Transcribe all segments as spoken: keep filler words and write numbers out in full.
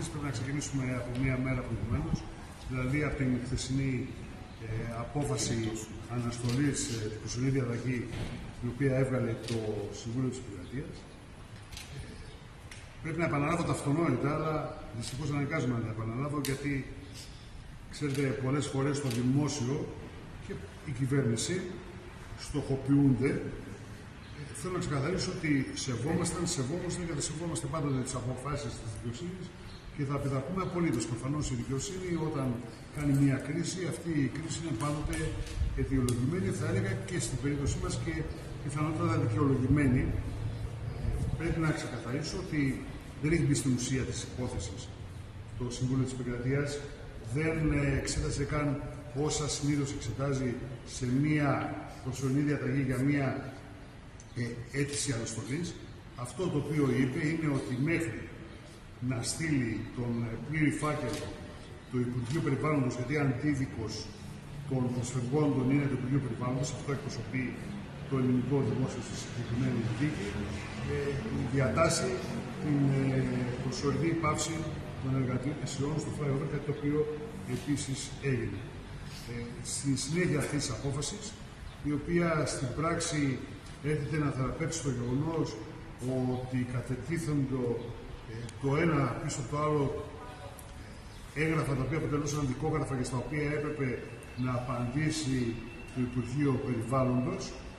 Πρέπει να ξεκινήσουμε από μία μέρα προηγουμένως, δηλαδή από την χθεσινή ε, απόφαση αναστολής ε, την προσωρινή διαταγή, την οποία έβγαλε το Συμβούλιο της Επικρατείας. Ε, πρέπει να επαναλάβω τα αυτονόητα, αλλά δυστυχώς αναγκάζομαι να τα επαναλάβω, γιατί ξέρετε, πολλές φορές στο δημόσιο και η κυβέρνηση στοχοποιούνται. Ε, θέλω να ξεκαθαρίσω ότι σεβόμασταν, σεβόμαστε και δεν σεβόμαστε πάντοτε τις αποφάσεις της δικαιοσύνης. Και θα πειθαρχούμε απολύτως. Προφανώς η δικαιοσύνη, όταν κάνει μια κρίση, αυτή η κρίση είναι πάντοτε αιτιολογημένη, θα έλεγα και στην περίπτωσή μας και πιθανότατα δικαιολογημένη. Ε, πρέπει να ξεκαθαρίσω ότι δεν έχει μπει στην ουσία της υπόθεσης. Το Συμβούλιο της Επικρατείας δεν εξέτασε καν όσα συνήθως εξετάζει σε μια προσωρινή διαταγή για μια ε, αίτηση αναστολής. Αυτό το οποίο είπε είναι ότι μέχρι να στείλει τον πλήρη φάκελο του Υπουργείου Περιβάλλοντος, γιατί αντίδικος των προσφυγόντων είναι το Υπουργείο Περιβάλλοντος, αυτό εκπροσωπεί το ελληνικό δημόσιο στη συγκεκριμένη δίκη, ε, διατάσσει την ε, προσωρινή πάυση των εργασιών στο flyover, κάτι το οποίο επίσης έγινε. Ε, στη συνέχεια αυτής της απόφασης, η οποία στην πράξη έρχεται να θεραπεύσει το γεγονός ότι κατετίθεντο το ένα πίσω από το άλλο έγγραφα τα οποία αποτελούσαν δικόγραφα και στα οποία έπρεπε να απαντήσει το Υπουργείο Περιβάλλοντος.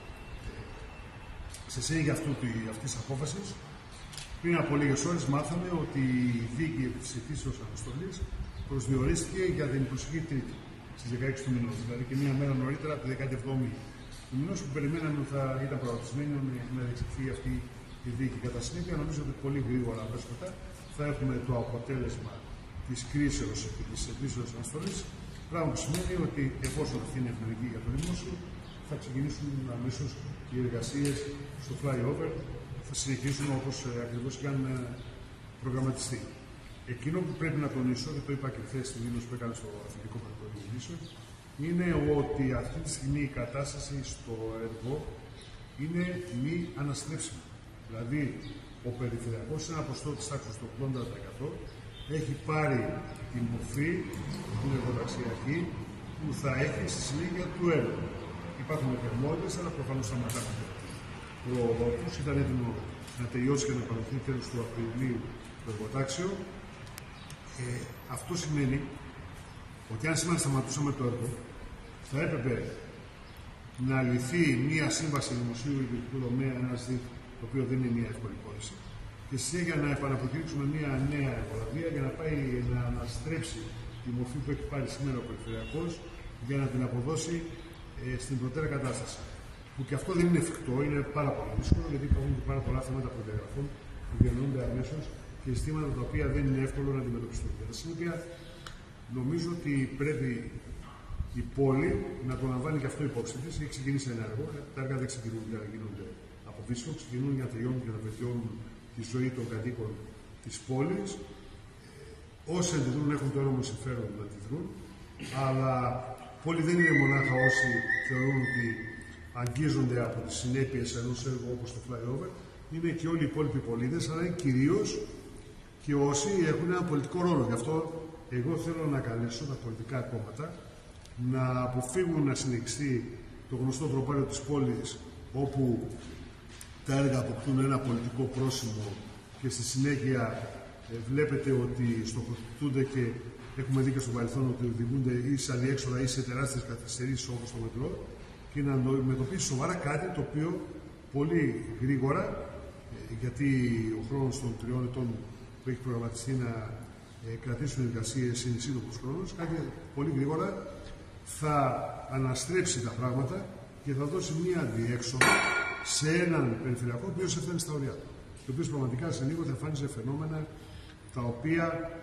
Σε συνέχεια αυτού αυτής της απόφασης, πριν από λίγες ώρες μάθαμε ότι η δίκη επί της αιτήσεως αναστολής προσδιορίστηκε για την προσεχή Τρίτη, στις δεκαέξι του μηνός, δηλαδή και μία μέρα νωρίτερα από τη δέκατη εβδόμη του μηνός, που περιμέναμε ότι θα ήταν προγραμματισμένη να διεξαχθεί αυτή η δίκη. Κατά συνέπεια, νομίζω ότι πολύ γρήγορα αμέσως θα έχουμε το αποτέλεσμα της κρίσεως και της αιτήσεως αναστολής. Πράγμα που σημαίνει ότι εφόσον αυτή είναι ευνοϊκή για το δημόσιο, θα ξεκινήσουν αμέσως οι εργασίες στο flyover, θα συνεχίσουν όπως ακριβώς είχαν προγραμματιστεί. Εκείνο που πρέπει να τονίσω, και το είπα και χθες στη δήλωση που έκανε στο Αθλητικό Περιπτώριο Γεννήσεων, είναι ότι αυτή τη στιγμή η κατάσταση στο έργο είναι μη αναστρέψιμη. Δηλαδή, ο περιφερειακός είναι ένα ποσοστό της τάξης του ογδόντα τοις εκατό, έχει πάρει τη μορφή, την εργοταξιακή, που θα έχει στη συνέχεια του έργου. Υπάρχουν εκκρεμότητες, αλλά προφανώς σταματάμε. Ο Βαουκούς ήταν έτοιμο να τελειώσει και να παραδοθεί τέλος του Απριλίου το εργοτάξιο. Ε, αυτό σημαίνει ότι αν σήμερα σταματούσαμε το έργο, θα έπρεπε να λυθεί μία σύμβαση δημοσίου ιδιωτικού τομέα, ένας δι, το οποίο δεν είναι μία εύκολη υπόθεση, και συνέχεια να επαναπροκηρύξουμε μία νέα εργολαβία για να πάει να αναστρέψει τη μορφή που έχει πάρει σήμερα ο Περιφερειακός για να την αποδώσει ε, στην προτέρα κατάσταση. Που και αυτό δεν είναι εφικτό, είναι πάρα πολύ δύσκολο, γιατί υπάρχουν και πάρα πολλά θέματα προδιαγραφών που γεννούνται αμέσως και ζητήματα τα οποία δεν είναι εύκολο να αντιμετωπιστούν. Κατά συνέπεια, νομίζω ότι πρέπει η πόλη να το λαμβάνει και αυτό υπόψη της. Έχει ξεκινήσει ένα έργο. Τα έργα δεν ξεκινούν για να γίνονται από πίσω, ξεκινούν για να τελειώνουν και να βελτιώνουν τη ζωή των κατοίκων της πόλης. Όσοι αντιδρούν έχουν το ένομο συμφέρον να αντιδρούν, αλλά πόλη δεν είναι μονάχα όσοι θεωρούν ότι αγγίζονται από τις συνέπειες ενός έργου όπως το flyover, είναι και όλοι οι υπόλοιποι πολίτες, αλλά κυρίως και όσοι έχουν ένα πολιτικό ρόλο. Γι' αυτό εγώ θέλω να καλέσω τα πολιτικά κόμματα να αποφύγουν να συνεχιστεί το γνωστό τροπάριο της πόλης, όπου τα έργα αποκτούν ένα πολιτικό πρόσημο και στη συνέχεια ε, βλέπετε ότι στοχοποιούνται και έχουμε δει και στο παρελθόν ότι οδηγούνται ή σε αδιέξοδα ή σε τεράστιες καθυστερήσεις όπως το μετρό, και να αντιμετωπίσει σοβαρά κάτι το οποίο πολύ γρήγορα, ε, γιατί ο χρόνος των τριών ετών που έχει προγραμματιστεί να ε, κρατήσουν εργασίες είναι σύντομος χρόνος, κάτι πολύ γρήγορα θα αναστρέψει τα πράγματα και θα δώσει μία διέξοδο σε έναν περιφερειακό ο οποίος έφτανε στα ωριά του. Το οποίο πραγματικά σε λίγο θα εμφάνιζε φαινόμενα τα οποία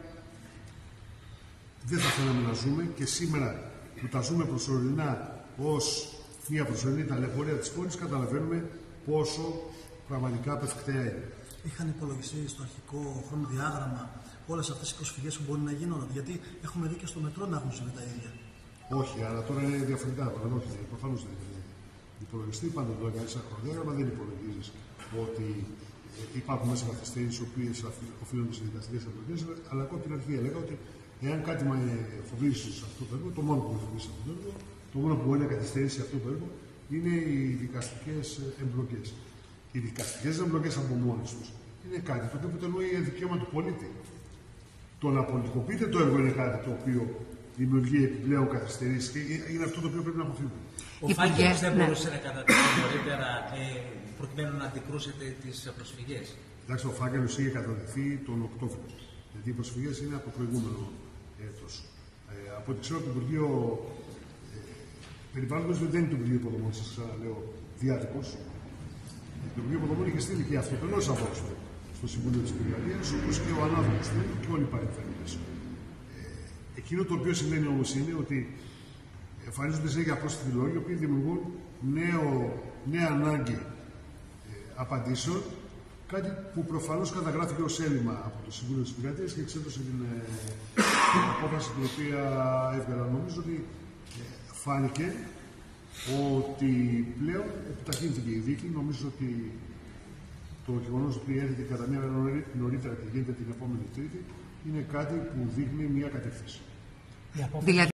δεν θα θέλαμε να ζούμε, και σήμερα που τα ζούμε προσωρινά ως μια προσωρινή ταλαιπωρία της πόλης, καταλαβαίνουμε πόσο πραγματικά απευκταία είναι. Είχαν υπολογιστεί στο αρχικό χρονοδιάγραμμα όλες αυτές οι προσφυγές που μπορεί να γίνουν, γιατί έχουμε δει και στο μετρό να έχουν συμβεί τα ίδια. Όχι, αλλά τώρα είναι διαφορετικά. Όχι, προφανώς δεν είναι υπολογιστή. Πάντα το έκανε σαν χρονοδιάγραμμα, δεν υπολογίζει ότι υπάρχουν μέσα καθυστερήσεις οι οποίες οφείλονται σε δικαστικές εμπλοκές, αλλά εγώ από την αρχή έλεγα ότι εάν κάτι με φοβήσει σε αυτό το έργο, το μόνο που με φοβήσει σε αυτό το έργο, το μόνο που μπορεί να καθυστερήσει αυτό το έργο είναι οι δικαστικές εμπλοκές. Οι δικαστικές εμπλοκές από μόνες τους είναι κάτι το οποίο αποτελεί δικαίωμα του πολίτη. Το να πολιτικοποιείται το έργο είναι κάτι το οποίο δημιουργεί επιπλέον καθυστερήσεις και είναι αυτό το οποίο πρέπει να αποφύγουμε. Ο Φάκελος δεν μπορούσε να κατατεθεί νωρίτερα ε, προκειμένου να αντικρούσετε τις προσφυγές. Εντάξει, ο Φάκελος είχε κατατεθεί τον Οκτώβριο. Γιατί οι προσφυγές είναι από το προηγούμενο έτος. Ε, από ό,τι ξέρω, το Υπουργείο ε, Περιβάλλοντος δεν είναι το Υπουργείο Υποδομών, σας ξαναλέω, διάδικος. Το Υπουργείο Υποδομών είχε στείλει και αυτοπελώς απόψε στο Συμβούλιο της Κυριαρχίας, όπως και ο ανάδοχος του και όλοι οι παρεμφερείς. Ε, εκείνο το οποίο συμβαίνει όμως είναι ότι εμφανίζονται συνέχεια πρόσθετοι λόγοι, οι οποίοι δημιουργούν νέο, νέα ανάγκη ε, απαντήσεων, κάτι που προφανώς καταγράφηκε ως έλλειμμα από το Συμβούλιο της Επικρατείας και εξέδωσε την, ε, την απόφαση την οποία έβγαλα. Νομίζω ότι ε, φάνηκε ότι πλέον επιταχύνθηκε η δίκη. Νομίζω ότι το γεγονός ότι έρχεται κατά μία μέρα νωρίτερα και γίνεται την επόμενη Τρίτη είναι κάτι που δείχνει μια κατεύθυνση.